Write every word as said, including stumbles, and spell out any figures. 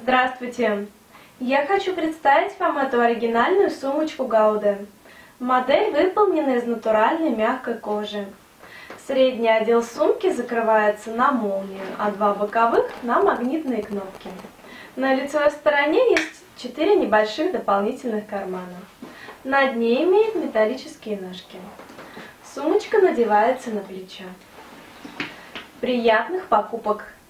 Здравствуйте! Я хочу представить вам эту оригинальную сумочку Гауде. Модель выполнена из натуральной мягкой кожи. Средний отдел сумки закрывается на молнию, а два боковых на магнитные кнопки. На лицевой стороне есть четыре небольших дополнительных кармана. На дне имеет металлические ножки. Сумочка надевается на плечо. Приятных покупок!